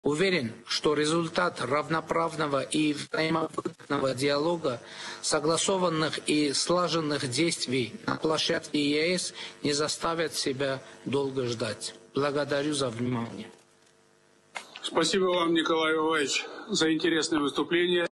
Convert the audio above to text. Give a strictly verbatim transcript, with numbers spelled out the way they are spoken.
Уверен, что результат равноправного и взаимовыгодного диалога, согласованных и слаженных действий на площадке ЕС не заставит себя долго ждать. Благодарю за внимание. Спасибо вам, Николай Иванович, за интересное выступление.